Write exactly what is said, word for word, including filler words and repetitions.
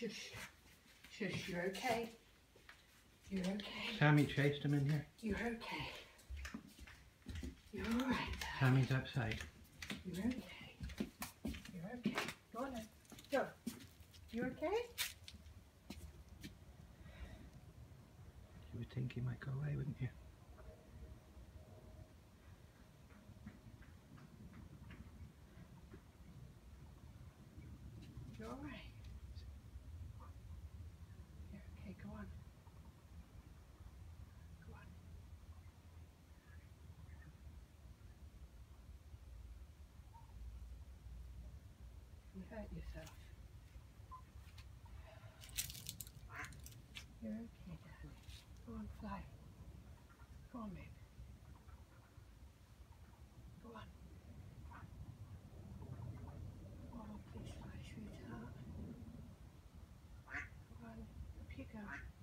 Shush. Shush, you're okay. You're okay. Sammy chased him in here. You're okay. You're alright. Sammy's outside. You're okay. You're okay. Go on then. Go. You okay? You would think he might go away, wouldn't you? You're alright. You're okay. Go on. Go on. You hurt yourself. You're okay, darling. Go on, fly. Go on, babe. Go on. Oh, please fly, sweetheart. Go on. Up you go.